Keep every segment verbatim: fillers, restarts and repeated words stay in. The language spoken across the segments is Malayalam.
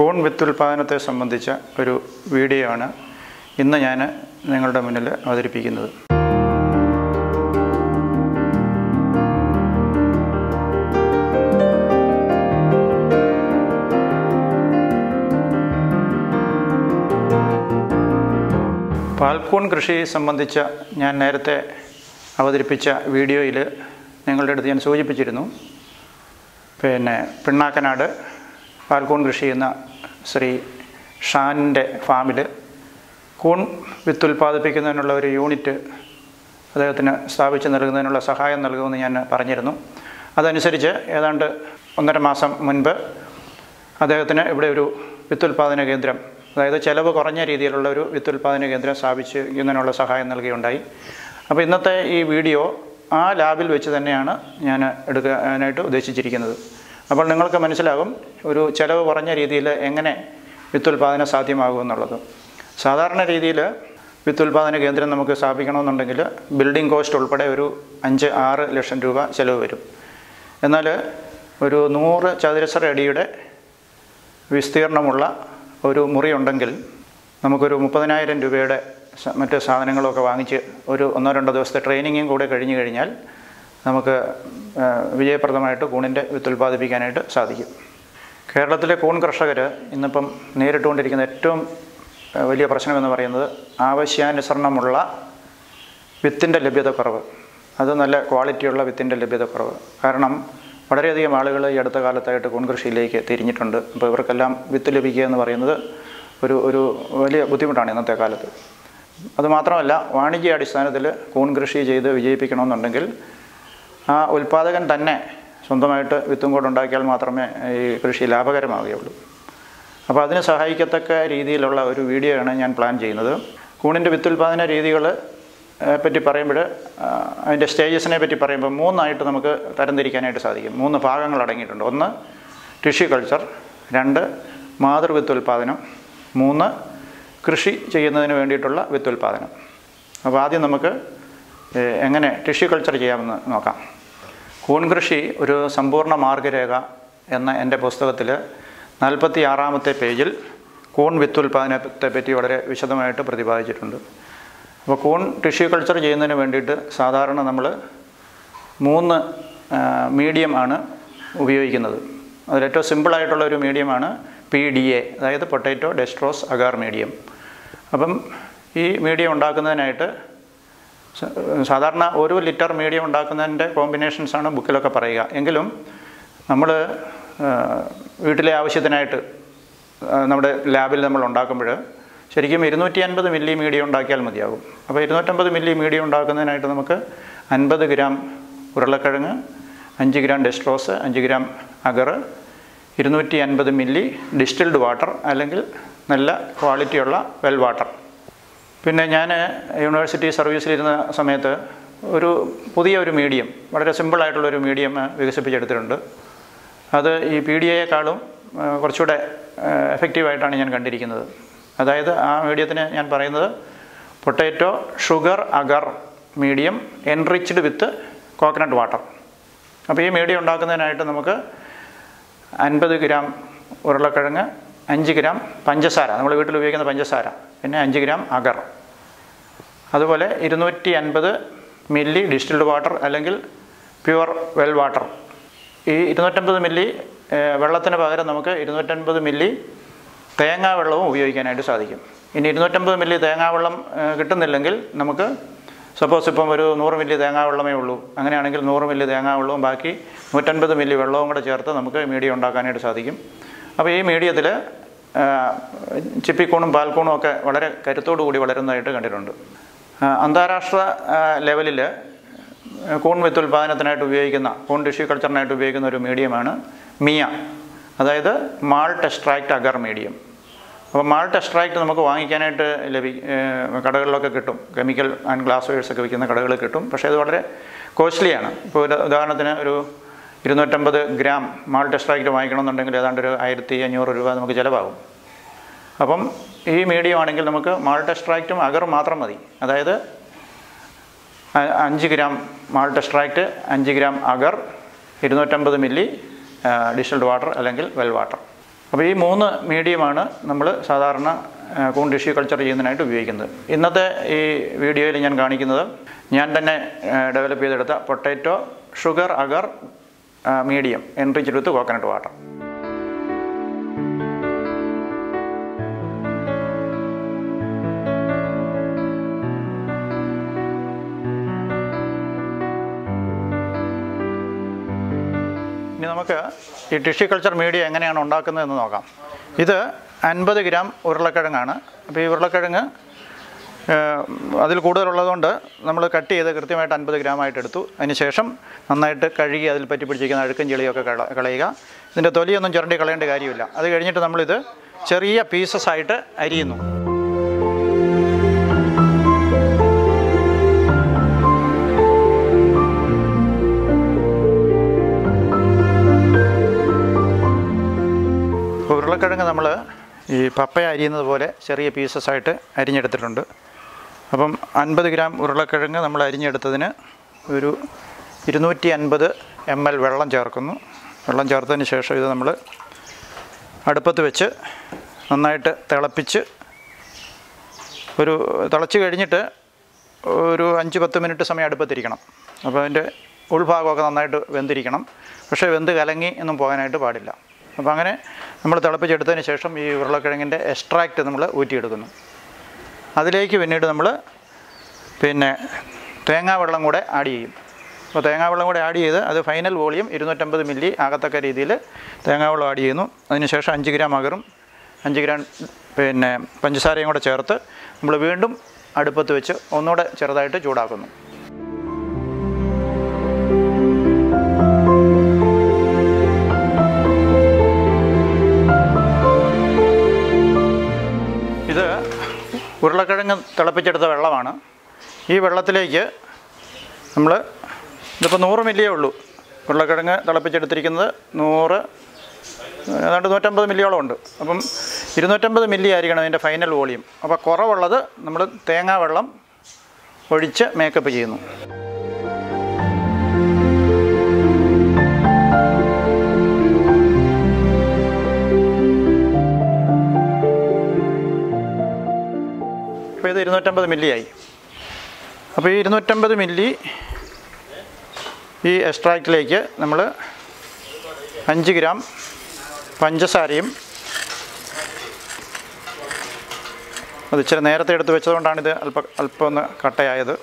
കൂൺ വിത്തുൽപാദനത്തെ സംബന്ധിച്ച ഒരു വീഡിയോ ആണ് ഇന്ന് ഞാൻ നിങ്ങളുടെ മുന്നിൽ അവതരിപ്പിക്കുന്നത്. പാൽക്കൂൺ കൃഷി സംബന്ധിച്ച ഞാൻ നേരത്തെ അവതരിപ്പിച്ച വീഡിയോയിൽ നിങ്ങളുടെ അടുത്ത് ഞാൻ സൂചിപ്പിച്ചിരുന്നു. പിന്നെ പിണ്ണാക്കനാട് പാൽക്കൂൺ കൃഷി ചെയ്യുന്ന ശ്രീ ഷാനിൻ്റെ ഫാമിൽ കൂൺ വിത്തുൽപാദിപ്പിക്കുന്നതിനുള്ള ഒരു യൂണിറ്റ് അദ്ദേഹത്തിന് സ്ഥാപിച്ച് നൽകുന്നതിനുള്ള സഹായം നൽകുമെന്ന് ഞാൻ പറഞ്ഞിരുന്നു. അതനുസരിച്ച് ഏതാണ്ട് ഒന്നര മാസം മുൻപ് അദ്ദേഹത്തിന് ഇവിടെ ഒരു വിത്തുൽപാദന കേന്ദ്രം, അതായത് ചിലവ് കുറഞ്ഞ രീതിയിലുള്ള ഒരു വിത്തുൽപാദന കേന്ദ്രം സ്ഥാപിക്കുന്നതിനുള്ള സഹായം നൽകുകയുണ്ടായി. അപ്പോൾ ഇന്നത്തെ ഈ വീഡിയോ ആ ലാബിൽ വെച്ച് തന്നെയാണ് ഞാൻ എടുക്കാനായിട്ട് ഉദ്ദേശിച്ചിരിക്കുന്നത്. അപ്പോൾ നിങ്ങൾക്ക് മനസ്സിലാകും ഒരു ചിലവ് കുറഞ്ഞ രീതിയിൽ എങ്ങനെ വിത്തുൽപാദനം സാധ്യമാകുമെന്നുള്ളത്. സാധാരണ രീതിയിൽ വിത്തുൽപാദന കേന്ദ്രം നമുക്ക് സ്ഥാപിക്കണമെന്നുണ്ടെങ്കിൽ ബിൽഡിംഗ് കോസ്റ്റ് ഉൾപ്പെടെ ഒരു അഞ്ച് ആറ് ലക്ഷം രൂപ ചിലവ് വരും. എന്നാൽ ഒരു നൂറ് ചതുരശ്ര അടിയുടെ വിസ്തീർണമുള്ള ഒരു മുറി ഉണ്ടെങ്കിൽ നമുക്കൊരു മുപ്പതിനായിരം രൂപയുടെ മറ്റ് സാധനങ്ങളൊക്കെ വാങ്ങിച്ച് ഒരു ഒന്നോ രണ്ടോ ദിവസത്തെ ട്രെയിനിങ്ങും കൂടെ കഴിഞ്ഞു കഴിഞ്ഞാൽ നമുക്ക് വിജയപ്രദമായിട്ട് കൂണിൻ്റെ വിത്തുൽപാദിപ്പിക്കാനായിട്ട് സാധിക്കും. കേരളത്തിലെ കൂൺ കർഷകർ ഇന്നിപ്പം നേരിട്ടുകൊണ്ടിരിക്കുന്ന ഏറ്റവും വലിയ പ്രശ്നമെന്ന് പറയുന്നത് ആവശ്യാനുസരണമുള്ള വിത്തിൻ്റെ ലഭ്യതക്കുറവ്. അത് നല്ല ക്വാളിറ്റിയുള്ള വിത്തിൻ്റെ ലഭ്യതക്കുറവ്. കാരണം വളരെയധികം ആളുകൾ ഈ അടുത്ത കാലത്തായിട്ട് കൂൺ കൃഷിയിലേക്ക് തിരിഞ്ഞിട്ടുണ്ട്. അപ്പോൾ ഇവർക്കെല്ലാം വിത്ത് ലഭിക്കുക എന്ന് പറയുന്നത് ഒരു ഒരു വലിയ ബുദ്ധിമുട്ടാണ് ഇന്നത്തെ കാലത്ത്. അതുമാത്രമല്ല, വാണിജ്യാടിസ്ഥാനത്തിൽ കൂൺ കൃഷി ചെയ്ത് വിജയിപ്പിക്കണമെന്നുണ്ടെങ്കിൽ ആ ഉൽപ്പാദകൻ തന്നെ സ്വന്തമായിട്ട് വിത്തും കൂടെ ഉണ്ടാക്കിയാൽ മാത്രമേ ഈ കൃഷി ലാഭകരമാവുകയുള്ളൂ. അപ്പോൾ അതിന് സഹായിക്കത്തക്ക രീതിയിലുള്ള ഒരു വീഡിയോ ആണ് ഞാൻ പ്ലാൻ ചെയ്യുന്നത്. കൂണിൻ്റെ വിത്തുൽപാദന രീതികൾ പറ്റി പറയുമ്പോൾ അതിൻ്റെ സ്റ്റേജസിനെ പറ്റി പറയുമ്പോൾ മൂന്നായിട്ട് നമുക്ക് തരംതിരിക്കാനായിട്ട് സാധിക്കും. മൂന്ന് ഭാഗങ്ങൾ അടങ്ങിയിട്ടുണ്ട്. ഒന്ന് ടിഷ്യൂ കൾച്ചർ, രണ്ട് മാതൃവിത്തുൽപാദനം, മൂന്ന് കൃഷി ചെയ്യുന്നതിന് വേണ്ടിയിട്ടുള്ള വിത്തുൽപാദനം. അപ്പോൾ ആദ്യം നമുക്ക് എങ്ങനെ ടിഷ്യൂ കൾച്ചർ ചെയ്യാമെന്ന് നോക്കാം. കൂൺ കൃഷി ഒരു സമ്പൂർണ്ണ മാർഗരേഖ എന്ന എൻ്റെ പുസ്തകത്തിൽ നാൽപ്പത്തി ആറാമത്തെ പേജിൽ കൂൺ വിത്തുൽപാദനത്തെ പറ്റി വളരെ വിശദമായിട്ട് പ്രതിപാദിച്ചിട്ടുണ്ട്. അപ്പോൾ കൂൺ ടിഷ്യൂ കൾച്ചർ ചെയ്യുന്നതിന് വേണ്ടിയിട്ട് സാധാരണ നമ്മൾ മൂന്ന് മീഡിയം ആണ് ഉപയോഗിക്കുന്നത്. അതിലേറ്റവും സിമ്പിളായിട്ടുള്ള ഒരു മീഡിയമാണ് പി ഡി എ, അതായത് പൊട്ടാറ്റോ ഡെസ്ട്രോസ് അഗാർ മീഡിയം. അപ്പം ഈ മീഡിയം ഉണ്ടാക്കുന്നതിനായിട്ട് സാധാരണ ഒരു ലിറ്റർ മീഡിയം ഉണ്ടാക്കുന്നതിൻ്റെ കോമ്പിനേഷൻസാണ് ബുക്കിലൊക്കെ പറയുക. എങ്കിലും നമ്മൾ വീട്ടിലെ ആവശ്യത്തിനായിട്ട് നമ്മുടെ ലാബിൽ നമ്മൾ ഉണ്ടാക്കുമ്പോൾ ശരിക്കും ഇരുന്നൂറ്റി അൻപത് മില്ലി മീഡിയം ഉണ്ടാക്കിയാൽ മതിയാകും. അപ്പോൾ ഇരുന്നൂറ്റമ്പത് മില്ലി മീഡിയം ഉണ്ടാക്കുന്നതിനായിട്ട് നമുക്ക് അൻപത് ഗ്രാം ഉരുളക്കിഴങ്ങ്, അഞ്ച് ഗ്രാം ഡെസ്ട്രോസ്, അഞ്ച് ഗ്രാം അഗർ, ഇരുന്നൂറ്റി അൻപത് മില്ലി ഡിസ്റ്റിൽഡ് വാട്ടർ അല്ലെങ്കിൽ നല്ല ക്വാളിറ്റിയുള്ള വെൽ വാട്ടർ. പിന്നെ ഞാൻ യൂണിവേഴ്സിറ്റി സർവീസിലിരുന്ന സമയത്ത് ഒരു പുതിയ ഒരു മീഡിയം, വളരെ സിമ്പിളായിട്ടുള്ളൊരു മീഡിയം വികസിപ്പിച്ചെടുത്തിട്ടുണ്ട്. അത് ഈ പി ഡി എയെക്കാളും കുറച്ചുകൂടെ എഫക്റ്റീവായിട്ടാണ് ഞാൻ കണ്ടിരിക്കുന്നത്. അതായത് ആ മീഡിയത്തിന് ഞാൻ പറയുന്നത് potato sugar agar medium enriched with coconut water. അപ്പോൾ ഈ മീഡിയം ഉണ്ടാക്കുന്നതിനായിട്ട് നമുക്ക് അൻപത് ഗ്രാം ഉരുളക്കിഴങ്ങ്, അഞ്ച് ഗ്രാം പഞ്ചസാര, നമ്മൾ വീട്ടിൽ ഉപയോഗിക്കുന്ന പഞ്ചസാര, പിന്നെ അഞ്ച് ഗ്രാം അഗർ, അതുപോലെ ഇരുന്നൂറ്റി അൻപത് മില്ലി ഡിസ്റ്റിൽഡ് വാട്ടർ അല്ലെങ്കിൽ പ്യുവർ വെൽ വാട്ടർ. ഈ ഇരുന്നൂറ്റമ്പത് മില്ലി വെള്ളത്തിന് പകരം നമുക്ക് ഇരുന്നൂറ്റൻപത് മില്ലി തേങ്ങാ വെള്ളവും ഉപയോഗിക്കാനായിട്ട് സാധിക്കും. ഇനി ഇരുന്നൂറ്റമ്പത് മില്ലി തേങ്ങാ വെള്ളം കിട്ടുന്നില്ലെങ്കിൽ നമുക്ക് സപ്പോസ് ഇപ്പം ഒരു നൂറ് മില്ലി തേങ്ങാ വെള്ളമേ ഉള്ളൂ, അങ്ങനെയാണെങ്കിൽ നൂറ് മില്ലി തേങ്ങാ വെള്ളവും ബാക്കി നൂറ്റൻപത് മില്ലി വെള്ളവും കൂടെ ചേർത്ത് നമുക്ക് മീഡിയം ഉണ്ടാക്കാനായിട്ട് സാധിക്കും. അപ്പോൾ ഈ മീഡിയത്തിൽ ചിപ്പിക്കൂണും പാൽക്കൂണും ഒക്കെ വളരെ കരുത്തോടു കൂടി വളരുന്നതായിട്ട് കണ്ടിട്ടുണ്ട്. അന്താരാഷ്ട്ര ലെവലിൽ കൂൺ വിത്തുൽപാദനത്തിനായിട്ട് ഉപയോഗിക്കുന്ന, കൂൺ ടിഷ്യൂ കൾച്ചറിനായിട്ട് ഉപയോഗിക്കുന്ന ഒരു മീഡിയമാണ് മിയ, അതായത് മാൾട്ട് എക്സ്ട്രാക്റ്റ് അഗർ മീഡിയം. അപ്പോൾ മാൾട്ട് എക്സ്ട്രാക്റ്റ് നമുക്ക് വാങ്ങിക്കാനായിട്ട് ലഭി കടകളിലൊക്കെ കിട്ടും. കെമിക്കൽ ആൻഡ് ഗ്ലാസ് വെയേഴ്സൊക്കെ വിൽക്കുന്ന കടകളിൽ കിട്ടും. പക്ഷേ അത് വളരെ കോസ്റ്റ്ലിയാണ്. ഇപ്പോൾ ഒരു ഉദാഹരണത്തിന് ഒരു ഇരുന്നൂറ്റമ്പത് ഗ്രാം മാൾട്ട് എക്സ്ട്രാക്റ്റ് വാങ്ങിക്കണമെന്നുണ്ടെങ്കിൽ ഏതാണ്ട് ഒരു ആയിരത്തി അഞ്ഞൂറ് രൂപ നമുക്ക് ചിലവാകും. അപ്പം ഈ മീഡിയം ആണെങ്കിൽ നമുക്ക് മാൾട്ട് എക്സ്ട്രാക്റ്റും അഗർ മാത്രം മതി. അതായത് അഞ്ച് ഗ്രാം മാൾട്ട് എക്സ്ട്രാക്റ്റ്, അഞ്ച് ഗ്രാം അഗർ, ഇരുന്നൂറ്റമ്പത് മില്ലി ഡിസ്റ്റിൽഡ് വാട്ടർ അല്ലെങ്കിൽ വെൽ വാട്ടർ. അപ്പോൾ ഈ മൂന്ന് മീഡിയമാണ് നമ്മൾ സാധാരണ കൂൺ ടിഷ്യൂ കൾച്ചർ ചെയ്യുന്നതിനായിട്ട് ഉപയോഗിക്കുന്നത്. ഇന്നത്തെ ഈ വീഡിയോയിൽ ഞാൻ കാണിക്കുന്നത് ഞാൻ തന്നെ ഡെവലപ്പ് ചെയ്തെടുത്ത potato sugar agar medium enriched with coconut water. ഇനി നമുക്ക് ഈ ടിഷ്യൂ കൾച്ചർ മീഡിയ എങ്ങനെയാണ് ഉണ്ടാക്കുന്നതെന്ന് നോക്കാം. ഇത് അൻപത് ഗ്രാം ഉരുളക്കിഴങ്ങാണ്. അപ്പോൾ ഈ ഉരുളക്കിഴങ്ങ് അതിൽ കൂടുതലുള്ളതുകൊണ്ട് നമ്മൾ കട്ട് ചെയ്ത് കൃത്യമായിട്ട് അൻപത് ഗ്രാം ആയിട്ട് എടുത്തു. അതിന് ശേഷം നന്നായിട്ട് കഴുകി അതിൽ പറ്റി പിടിച്ചിരിക്കുന്ന അഴുക്കും ചെളിയൊക്കെ കള കളയുക. ഇതിൻ്റെ തൊലിയൊന്നും ചുരണ്ടി കളയേണ്ട കാര്യമില്ല. അത് കഴിഞ്ഞിട്ട് നമ്മളിത് ചെറിയ പീസസ് ആയിട്ട് അരിയുന്നു. ഉരുളക്കിഴങ്ങ് നമ്മൾ ഈ പപ്പയ അരിയുന്നത് പോലെ ചെറിയ പീസസ് ആയിട്ട് അരിഞ്ഞെടുത്തിട്ടുണ്ട്. അപ്പം അൻപത് ഗ്രാം ഉരുളക്കിഴങ്ങ് നമ്മൾ അരിഞ്ഞെടുത്തതിന് ഒരു ഇരുന്നൂറ്റി അൻപത് എം എൽ വെള്ളം ചേർക്കുന്നു. വെള്ളം ചേർത്തതിന് ശേഷം ഇത് നമ്മൾ അടുപ്പത്ത് വെച്ച് നന്നായിട്ട് തിളപ്പിച്ച് ഒരു തിളച്ച് കഴിഞ്ഞിട്ട് ഒരു അഞ്ച് പത്ത് മിനിറ്റ് സമയം അടുപ്പത്തിരിക്കണം. അപ്പോൾ അതിൻ്റെ ഉൾഭാഗമൊക്കെ നന്നായിട്ട് വെന്തിരിക്കണം. പക്ഷേ വെന്ത് കലങ്ങി ഒന്നും പോകാനായിട്ട് പാടില്ല. അപ്പോൾ അങ്ങനെ നമ്മൾ തിളപ്പിച്ചെടുത്തതിന് ശേഷം ഈ ഉരുളക്കിഴങ്ങിൻ്റെ എക്സ്ട്രാക്റ്റ് നമ്മൾ ഊറ്റിയെടുക്കുന്നു. അതിലേക്ക് പിന്നീട് നമ്മൾ പിന്നെ തേങ്ങാ വെള്ളം കൂടെ ആഡ് ചെയ്യും. അപ്പോൾ തേങ്ങാ വെള്ളം കൂടെ ആഡ് ചെയ്ത് അത് ഫൈനൽ വോളിയം ഇരുന്നൂറ്റമ്പത് മില്ലി ആകത്തക്ക രീതിയിൽ തേങ്ങാ വെള്ളം ആഡ് ചെയ്യുന്നു. അതിനുശേഷം അഞ്ച് ഗ്രാം അകറും അഞ്ച് ഗ്രാം പിന്നെ പഞ്ചസാരയും കൂടെ ചേർത്ത് നമ്മൾ വീണ്ടും അടുപ്പത്ത് വെച്ച് ഒന്നുകൂടെ ചെറുതായിട്ട് ചൂടാക്കുന്നു. ഇത് ഉരുളക്കിഴങ്ങ് തിളപ്പിച്ചെടുത്ത വെള്ളമാണ്. ഈ വെള്ളത്തിലേക്ക് നമ്മൾ ഇതിപ്പോൾ നൂറ് മില്ലിയേ ഉള്ളൂ. ഉരുളക്കിഴങ്ങ് തിളപ്പിച്ചെടുത്തിരിക്കുന്നത് നൂറ് ഏതാണ്ട് നൂറ്റമ്പത് മില്ലിയോളം ഉണ്ട്. അപ്പം ഇരുന്നൂറ്റമ്പത് മില്ലി ആയിരിക്കണം അതിൻ്റെ ഫൈനൽ വോളിയം. അപ്പോൾ കുറവുള്ളത് നമ്മൾ തേങ്ങാ വെള്ളം ഒഴിച്ച് മേക്കപ്പ് ചെയ്യുന്നു. അപ്പോൾ ഇത് ഇരുന്നൂറ്റമ്പത് മില്ലിയായി. അപ്പോൾ ഈ ഇരുന്നൂറ്റമ്പത് മില്ലി ഈ എക്സ്ട്രാക്റ്റിലേക്ക് നമ്മൾ അഞ്ച് ഗ്രാം പഞ്ചസാരയും, അത് ഇച്ചിരി നേരത്തെ എടുത്ത് വെച്ചതുകൊണ്ടാണിത് അല്പം അല്പം ഒന്ന് കട്ടയായത്.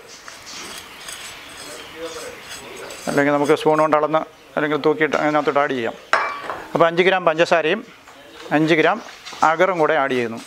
അല്ലെങ്കിൽ നമുക്ക് സ്പൂൺ കൊണ്ട് അളന്ന് അല്ലെങ്കിൽ തൂക്കിയിട്ട് അതിനകത്തോട്ട് ആഡ് ചെയ്യാം. അപ്പോൾ അഞ്ച് ഗ്രാം പഞ്ചസാരയും അഞ്ച് ഗ്രാം അഗറും കൂടെ ആഡ് ചെയ്യുന്നു.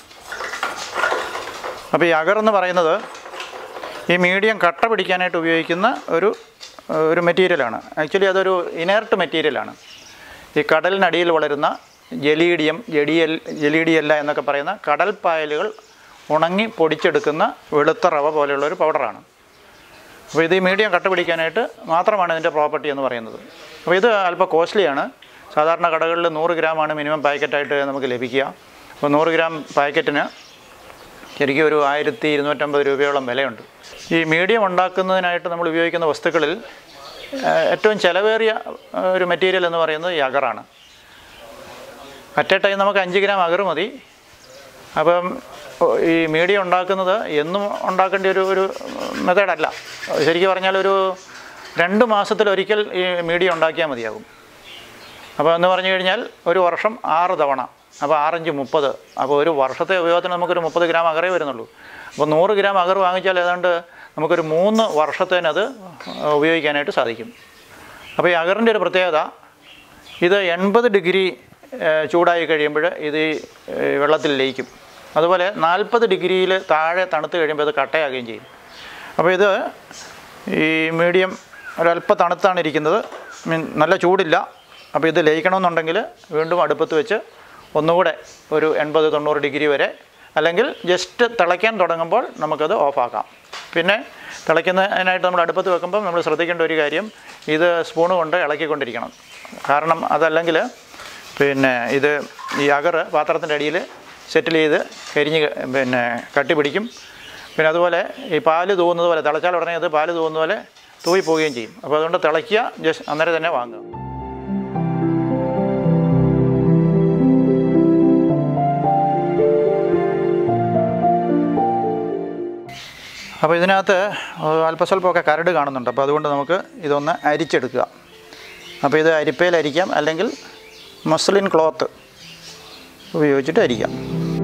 അപ്പോൾ ഈ അഗർ എന്ന് പറയുന്നത് ഈ മീഡിയം കട്ട പിടിക്കാനായിട്ട് ഉപയോഗിക്കുന്ന ഒരു ഒരു മെറ്റീരിയലാണ്. ആക്ച്വലി അതൊരു ഇനേർട്ട് മെറ്റീരിയലാണ്. ഈ കടലിനടിയിൽ വളരുന്ന ജലീഡിയം ജഡിയൽ ജലീഡിയല്ല എന്നൊക്കെ പറയുന്ന കടൽപ്പായലുകൾ ഉണങ്ങി പൊടിച്ചെടുക്കുന്ന വെളുത്ത റവ പോലെയുള്ളൊരു പൗഡറാണ്. അപ്പോൾ ഇത് ഈ മീഡിയം കട്ട പിടിക്കാനായിട്ട് മാത്രമാണ് ഇതിൻ്റെ പ്രോപ്പർട്ടി എന്ന് പറയുന്നത്. അപ്പോൾ ഇത് അല്പം കോസ്റ്റ്ലിയാണ്. സാധാരണ കടകളിൽ നൂറ് ഗ്രാമാണ് മിനിമം പാക്കറ്റായിട്ട് നമുക്ക് ലഭിക്കുക. അപ്പോൾ നൂറ് ഗ്രാം പാക്കറ്റിന് ശരിക്കും ഒരു ആയിരത്തി ഇരുന്നൂറ്റമ്പത് രൂപയോളം വിലയുണ്ട്. ഈ മീഡിയം ഉണ്ടാക്കുന്നതിനായിട്ട് നമ്മൾ ഉപയോഗിക്കുന്ന വസ്തുക്കളിൽ ഏറ്റവും ചിലവേറിയ ഒരു മെറ്റീരിയൽ എന്ന് പറയുന്നത് ഈ അഗറാണ്. അറ്റ് എ ടൈം നമുക്ക് അഞ്ച് ഗ്രാം അഗർ മതി. അപ്പം ഈ മീഡിയം ഉണ്ടാക്കുന്നത് എന്നും ഉണ്ടാക്കേണ്ട ഒരു ഒരു മെത്തേഡല്ല. ശരിക്കും പറഞ്ഞാൽ ഒരു രണ്ട് മാസത്തിലൊരിക്കൽ ഈ മീഡിയം ഉണ്ടാക്കിയാൽ മതിയാകും. അപ്പോൾ എന്ന് പറഞ്ഞു കഴിഞ്ഞാൽ ഒരു വർഷം ആറ് തവണ, അപ്പോൾ ആറഞ്ച് മുപ്പത്. അപ്പോൾ ഒരു വർഷത്തെ ഉപയോഗത്തിന് നമുക്കൊരു മുപ്പത് ഗ്രാം അഗറേ വരുന്നുള്ളൂ. അപ്പോൾ നൂറ് ഗ്രാം അഗർ വാങ്ങിച്ചാൽ ഏതാണ്ട് നമുക്കൊരു മൂന്ന് വർഷത്തേനത് ഉപയോഗിക്കാനായിട്ട് സാധിക്കും. അപ്പോൾ ഈ അഗറിൻ്റെ ഒരു പ്രത്യേകത, ഇത് എൺപത് ഡിഗ്രി ചൂടായി കഴിയുമ്പോൾ ഇത് വെള്ളത്തിൽ ലയിക്കും. അതുപോലെ നാൽപ്പത് ഡിഗ്രിയിൽ താഴെ തണുത്ത് കഴിയുമ്പോൾ ഇത് കട്ടയാകുകയും ചെയ്യും. അപ്പോൾ ഇത് ഈ മീഡിയം ഒരല്പം തണുത്താണ് ഇരിക്കുന്നത്, മീൻ നല്ല ചൂടില്ല. അപ്പോൾ ഇത് ലയിക്കണമെന്നുണ്ടെങ്കിൽ വീണ്ടും അടുപ്പത്ത് വെച്ച് ഒന്നുകൂടെ ഒരു എൺപത് തൊണ്ണൂറ് ഡിഗ്രി വരെ, അല്ലെങ്കിൽ ജസ്റ്റ് തിളയ്ക്കാൻ തുടങ്ങുമ്പോൾ നമുക്കത് ഓഫാക്കാം. പിന്നെ തിളയ്ക്കുന്നതിനായിട്ട് നമ്മൾ അടുപ്പത്ത് വെക്കുമ്പോൾ നമ്മൾ ശ്രദ്ധിക്കേണ്ട ഒരു കാര്യം, ഇത് സ്പൂണ് കൊണ്ട് ഇളക്കിക്കൊണ്ടിരിക്കണം. കാരണം അതല്ലെങ്കിൽ പിന്നെ ഇത് ഈ അഗർ പാത്രത്തിൻ്റെ അടിയിൽ സെറ്റിൽ ചെയ്ത് കരിഞ്ഞ് പിന്നെ കട്ടി പിടിക്കും. പിന്നെ അതുപോലെ ഈ പാല് തൂവുന്നത് പോലെ, തിളച്ചാൽ ഉടനെ അത് പാല് തൂവുന്ന പോലെ തൂവി പോവുകയും ചെയ്യും. അപ്പോൾ അതുകൊണ്ട് തിളയ്ക്കുക, ജസ്റ്റ് അന്നേരം തന്നെ വാങ്ങുക. അപ്പോൾ ഇതിനകത്ത് അല്പസ്വല്പമൊക്കെ കരട് കാണുന്നുണ്ട്. അപ്പോൾ അതുകൊണ്ട് നമുക്ക് ഇതൊന്ന് അരിച്ചെടുക്കുക. അപ്പോൾ ഇത് അരിപ്പയിൽ അരിക്കാം, അല്ലെങ്കിൽ മസ്ലിൻ ക്ലോത്ത് ഉപയോഗിച്ചിട്ട് അരിക്കാം.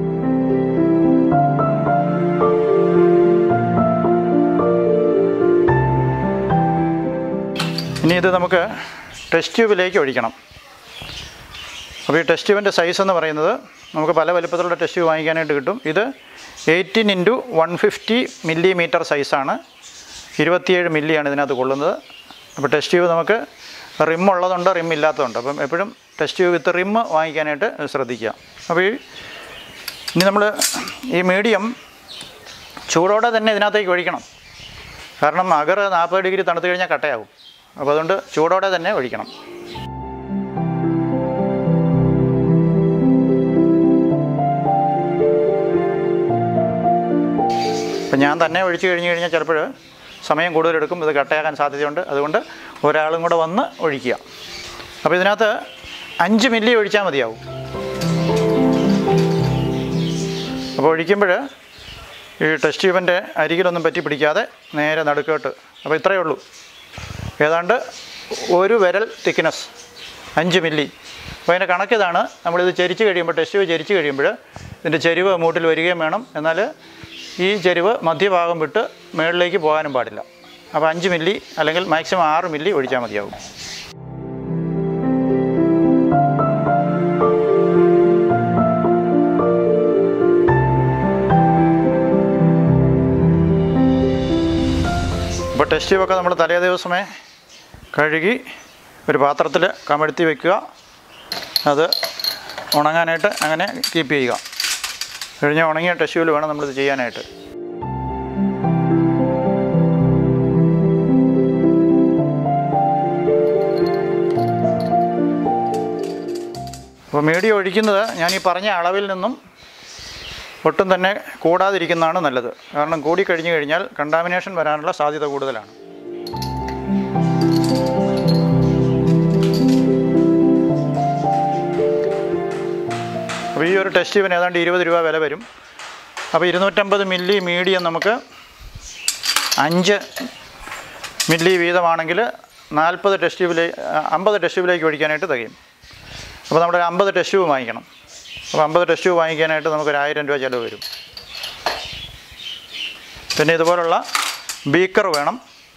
ഇനി ഇത് നമുക്ക് ടെസ്റ്റ് ട്യൂബിലേക്ക് ഒഴിക്കണം. അപ്പോൾ ഈ ടെസ്റ്റ് ട്യൂബിൻ്റെ സൈസ് എന്ന് പറയുന്നത് നമുക്ക് പല വലുപ്പത്തിലുള്ള ടെസ്റ്റ് ട്യൂബ് വാങ്ങിക്കാനായിട്ട് കിട്ടും. ഇത് eighteen into one fifty millimetre സൈസാണ്. ഇരുപത്തിയേഴ് മില്ലിയാണ് ഇതിനകത്ത് കൊള്ളുന്നത്. അപ്പോൾ ടെസ്റ്റ് ട്യൂബ് നമുക്ക് റിം ഉള്ളതുണ്ട്, റിം ഇല്ലാത്തതുണ്ട്. അപ്പം എപ്പോഴും ടെസ്റ്റ് ട്യൂബ് വിത്ത് റിം വാങ്ങിക്കാനായിട്ട് ശ്രദ്ധിക്കുക. അപ്പോൾ ഈ ഇനി നമ്മൾ ഈ മീഡിയം ചൂടോടെ തന്നെ ഇതിനകത്തേക്ക് ഒഴിക്കണം. കാരണം അഗർ നാൽപ്പത് ഡിഗ്രി തണുത്ത് കഴിഞ്ഞാൽ കട്ടയാകും. അപ്പോൾ അതുകൊണ്ട് ചൂടോടെ തന്നെ ഒഴിക്കണം. അപ്പം ഞാൻ തന്നെ ഒഴിച്ച് കഴിഞ്ഞ് കഴിഞ്ഞാൽ ചിലപ്പോൾ സമയം കൂടുതലെടുക്കും, ഇത് കട്ടയാക്കാൻ സാധ്യതയുണ്ട്. അതുകൊണ്ട് ഒരാളും കൂടെ വന്ന് ഒഴിക്കുക. അപ്പോൾ ഇതിനകത്ത് അഞ്ച് മില്ലി ഒഴിച്ചാൽ മതിയാവും. അപ്പോൾ ഒഴിക്കുമ്പോൾ ഈ ടെസ്റ്റ് ട്യൂബിൻ്റെ അരികിലൊന്നും പറ്റി പിടിക്കാതെ നേരെ നടുക്കോട്ട്. അപ്പോൾ ഇത്രയേ ഉള്ളൂ, ഏതാണ്ട് ഒരു വിരൽ തിക്നെസ്, അഞ്ച് മില്ലി. അപ്പോൾ അതിൻ്റെ കണക്കിതാണ്. നമ്മളിത് ചരിച്ച് കഴിയുമ്പോൾ, ടെസ്റ്റ് ട്യൂബ് ചരിച്ച് കഴിയുമ്പോൾ ഇതിൻ്റെ ചെരിവ് മൂട്ടിൽ വരികയും വേണം. എന്നാൽ ഈ ചെരിവ് മധ്യഭാഗം വിട്ട് മുകളിലേക്ക് പോകാനും പാടില്ല. അപ്പോൾ അഞ്ച് മില്ലി അല്ലെങ്കിൽ മാക്സിമം ആറ് മില്ലി ഒഴിച്ചാൽ മതിയാവും. അപ്പോൾ ടെസ്റ്റ് ട്യൂബൊക്കെ നമ്മൾ തലേ ദിവസമേ കഴുകി ഒരു പാത്രത്തിൽ കമഴ്ത്തി വയ്ക്കുക. അത് ഉണങ്ങാനായിട്ട് അങ്ങനെ കീപ്പ് ചെയ്യുക. കഴിഞ്ഞ ഉണങ്ങിയ ടെസ്റ്റ് ട്യൂബിൽ വേണം നമ്മളിത് ചെയ്യാനായിട്ട്. അപ്പോൾ മീഡിയം ഒഴിക്കുന്നത് ഞാൻ ഈ പറഞ്ഞ അളവിൽ നിന്നും ഒട്ടും തന്നെ കൂടാതിരിക്കുന്നതാണ് നല്ലത്. കാരണം കൂടി കഴിഞ്ഞു കഴിഞ്ഞാൽ കണ്ടാമിനേഷൻ വരാനുള്ള സാധ്യത കൂടുതലാണ്. അപ്പോൾ ഈ ഒരു ടെസ്റ്റ് ട്യൂബിന് ഏതാണ്ട് ഇരുപത് രൂപ വില വരും. അപ്പോൾ ഇരുന്നൂറ്റമ്പത് മില്ലി മീഡിയം നമുക്ക് അഞ്ച് മില്ലി വീതമാണെങ്കിൽ നാൽപ്പത് ടെസ്റ്റ് ട്യൂബിലേക്ക് അമ്പത് ടെസ്റ്റ് ട്യൂബിലേക്ക് ഒഴിക്കാനായിട്ട് തികയും. അപ്പോൾ നമ്മുടെ അമ്പത് ടെസ്റ്റ് ട്യൂബ് വാങ്ങിക്കണം. അപ്പോൾ അമ്പത് ടെസ്റ്റ് ട്യൂബ് വാങ്ങിക്കാനായിട്ട് നമുക്കൊരു ആയിരം രൂപ ചിലവ് വരും. പിന്നെ ഇതുപോലുള്ള ബീക്കർ വേണം.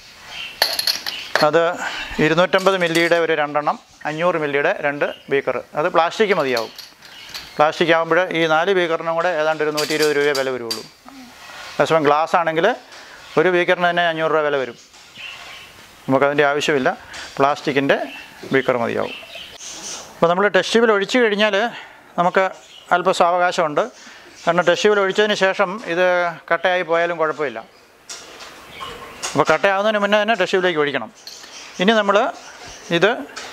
അത് ഇരുന്നൂറ്റമ്പത് മില്ലിയുടെ ഒരു രണ്ടെണ്ണം, അഞ്ഞൂറ് മില്ലിയുടെ രണ്ട് ബീക്കർ. അത് പ്ലാസ്റ്റിക് മതിയാവും. പ്ലാസ്റ്റിക് ആകുമ്പോൾ ഈ നാല് ബീക്കറിനും കൂടെ ഏതാണ്ട് ഒരു നൂറ്റി ഇരുപത് രൂപ വില വരുള്ളൂ. അതേസമയം ഗ്ലാസ് ആണെങ്കിൽ ഒരു ബീക്കറിന് തന്നെ അഞ്ഞൂറ് രൂപ വില വരും. നമുക്കതിൻ്റെ ആവശ്യമില്ല, പ്ലാസ്റ്റിക്കിൻ്റെ ബീക്കർ മതിയാവും. അപ്പോൾ നമ്മൾ ടെസ്റ്റ് ട്യൂബിൽ ഒഴിച്ചു കഴിഞ്ഞാൽ നമുക്ക് അല്പം സാവകാശമുണ്ട്. കാരണം ടെസ്റ്റ് ട്യൂബിൽ ഒഴിച്ചതിന് ശേഷം ഇത് കട്ടയായി പോയാലും കുഴപ്പമില്ല. അപ്പോൾ കട്ടയാവുന്നതിന് മുന്നേ തന്നെ ടെസ്റ്റ് ട്യൂബിലേക്ക് ഒഴിക്കണം. ഇനി നമ്മൾ ഇത്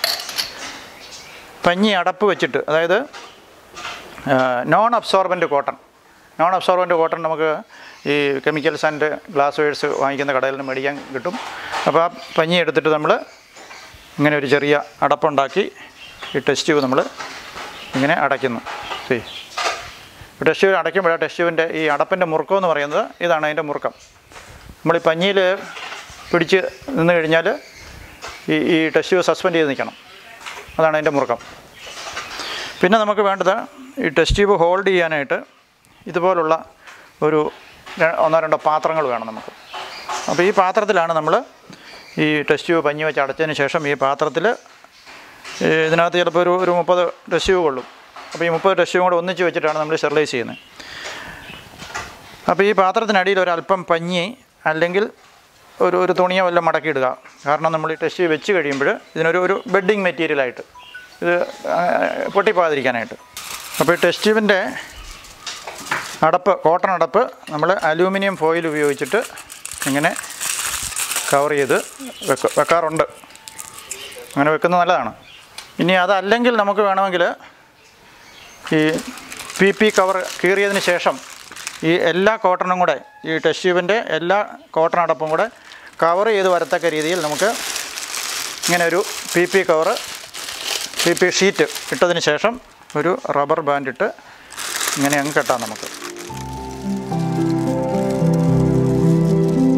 പഞ്ഞി അടപ്പ് വെച്ചിട്ട്, അതായത് non absorbent cotton non absorbent cotton നമുക്ക് ഈ കെമിക്കൽസ് ആൻഡ് ഗ്ലാസ് വെയേഴ്സ് വാങ്ങിക്കുന്ന കടയിൽ നിന്ന് മേടിക്കാൻ കിട്ടും. അപ്പോൾ ആ പഞ്ഞി എടുത്തിട്ട് നമ്മൾ ഇങ്ങനെ ഒരു ചെറിയ അടപ്പുണ്ടാക്കി ഈ ടെസ്റ്റ് ട്യൂബ് നമ്മൾ ഇങ്ങനെ അടയ്ക്കുന്നു. ശരി, ടെസ്റ്റ് ട്യൂബ് അടയ്ക്കുമ്പോൾ ടെസ്റ്റ് ട്യൂബിൻ്റെ ഈ അടപ്പിൻ്റെ മുറുക്കം എന്ന് പറയുന്നത് ഇതാണ്. അതിൻ്റെ മുറുക്കം നമ്മൾ ഈ പഞ്ഞിയിൽ പിടിച്ച് നിന്ന് കഴിഞ്ഞാൽ ഈ ഈ ടെസ്റ്റ് ട്യൂബ് സസ്പെൻഡ് ചെയ്ത് നിൽക്കണം. അതാണ് അതിൻ്റെ മുറുക്കം. പിന്നെ നമുക്ക് വേണ്ടത് ഈ ടെസ്റ്റ് ട്യൂബ് ഹോൾഡ് ചെയ്യാനായിട്ട് ഇതുപോലുള്ള ഒരു ഒന്നോ രണ്ടോ പാത്രങ്ങൾ വേണം നമുക്ക്. അപ്പോൾ ഈ പാത്രത്തിലാണ് നമ്മൾ ഈ ടെസ്റ്റ് ട്യൂബ് പഞ്ഞി വെച്ച് അടച്ചതിന് ശേഷം ഈ പാത്രത്തിൽ ഇതിനകത്ത് ചിലപ്പോൾ ഒരു ഒരു മുപ്പത് ടെസ്റ്റ് ട്യൂബ് കൊള്ളും. അപ്പോൾ ഈ മുപ്പത് ടെസ്റ്റ് ട്യൂബും കൂടെ ഒന്നിച്ച് വെച്ചിട്ടാണ് നമ്മൾ സ്റ്റെറിലൈസ് ചെയ്യുന്നത്. അപ്പോൾ ഈ പാത്രത്തിനടിയിൽ ഒരല്പം പഞ്ഞി അല്ലെങ്കിൽ ഒരു ഒരു തുണിയോ വല്ലതും മടക്കിയിടുക. കാരണം നമ്മൾ ഈ ടെസ്റ്റ് ട്യൂബ് വെച്ച് കഴിയുമ്പോൾ ഇതിനൊരു ഒരു ബെഡിങ് മെറ്റീരിയലായിട്ട് ഇത് പൊട്ടിപ്പോകാതിരിക്കാനായിട്ട്. അപ്പോൾ ഈ ടെസ്റ്റ് ട്യൂബിൻ്റെ അടപ്പ്, കോട്ടൺ അടപ്പ് നമ്മൾ അലൂമിനിയം ഫോയിൽ ഉപയോഗിച്ചിട്ട് ഇങ്ങനെ കവർ ചെയ്ത് വെക്ക വെക്കാറുണ്ട് അങ്ങനെ വെക്കുന്നത് നല്ലതാണ്. ഇനി അതല്ലെങ്കിൽ നമുക്ക് വേണമെങ്കിൽ ഈ പി പി കവർ കീറിയതിന് ശേഷം ഈ എല്ലാ കോട്ടണും കൂടെ, ഈ ടെസ്റ്റ് ട്യൂബിൻ്റെ എല്ലാ കോട്ടൺ അടപ്പും കൂടെ കവർ ചെയ്ത് വരത്തക്ക രീതിയിൽ നമുക്ക് ഇങ്ങനെ ഒരു P P cover, P P sheet ഇട്ടതിന് ശേഷം ഒരു റബ്ബർ ബാൻഡ് ഇട്ട് ഇങ്ങനെ അങ്ങ് കെട്ടാം നമുക്ക്.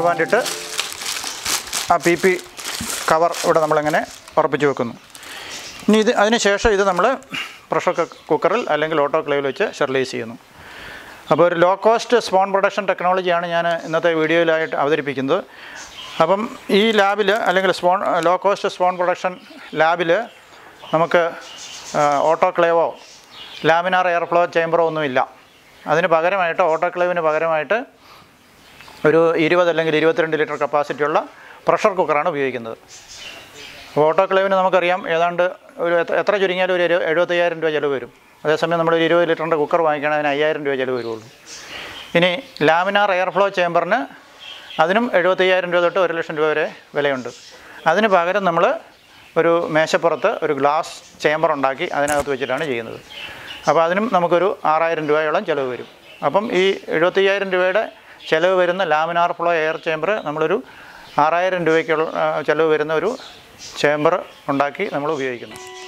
ബാൻഡ് ഇട്ട് ആ പി പി കവർ ഇവിടെ നമ്മളിങ്ങനെ ഉറപ്പിച്ച് വെക്കുന്നു. ഇനി ഇത് അതിന് ശേഷം ഇത് നമ്മൾ പ്രഷർ കുക്കറിൽ അല്ലെങ്കിൽ ഓട്ടോക്ലേവിൽ വെച്ച് സ്റ്റെറിലൈസ് ചെയ്യുന്നു. അപ്പോൾ ഒരു ലോ കോസ്റ്റ് സ്പോൺ പ്രൊഡക്ഷൻ ടെക്നോളജിയാണ് ഞാൻ ഇന്നത്തെ വീഡിയോയിലായിട്ട് അവതരിപ്പിക്കുന്നത്. അപ്പം ഈ ലാബിൽ അല്ലെങ്കിൽ spawn low cost spawn production ലാബിൽ നമുക്ക് ഓട്ടോക്ലേവോ ലാമിനാർ എയർ ഫ്ലോ ചേമ്പറോ ഒന്നുമില്ല. അതിന് പകരമായിട്ട് ഓട്ടോക്ലേവിന് പകരമായിട്ട് ഒരു ഇരുപത് അല്ലെങ്കിൽ ഇരുപത്തിരണ്ട് ലിറ്റർ കപ്പാസിറ്റിയുള്ള പ്രഷർ കുക്കറാണ് ഉപയോഗിക്കുന്നത്. അപ്പോൾ ഓട്ടോക്ലേവിന് നമുക്കറിയാം ഏതാണ്ട് ഒരു എത്ര ചുരുങ്ങിയാലും ഒരു എഴുപത്തയ്യായിരം രൂപ ചിലവ് വരും. അതേസമയം നമ്മളൊരു ഇരുപത് ലിറ്ററിൻ്റെ കുക്കർ വാങ്ങിക്കുകയാണെങ്കിൽ അതിന് അയ്യായിരം രൂപ ചിലവ് വരുള്ളൂ. ഇനി ലാമിനാർ എയർ ഫ്ലോ ചേമ്പറിന് അതിനും എഴുപത്തയ്യായിരം രൂപ തൊട്ട് ഒരു ലക്ഷം രൂപ വരെ വിലയുണ്ട്. അതിന് പകരം നമ്മൾ ഒരു മേശപ്പുറത്ത് ഒരു ഗ്ലാസ് ചേമ്പർ ഉണ്ടാക്കി അതിനകത്ത് വെച്ചിട്ടാണ് ചെയ്യുന്നത്. അപ്പോൾ അതിനും നമുക്കൊരു ആറായിരം രൂപയോളം ചിലവ് വരും. അപ്പം ഈ എഴുപത്തയ്യായിരം രൂപയുടെ ചിലവ് വരുന്ന ലാമിനാർ ഫ്ലോ എയർ ചേമ്പർ നമ്മളൊരു ആറായിരം രൂപയ്ക്കുള്ള ചിലവ് വരുന്ന ഒരു ചേമ്പർ ഉണ്ടാക്കി നമ്മൾ ഉപയോഗിക്കുന്നു.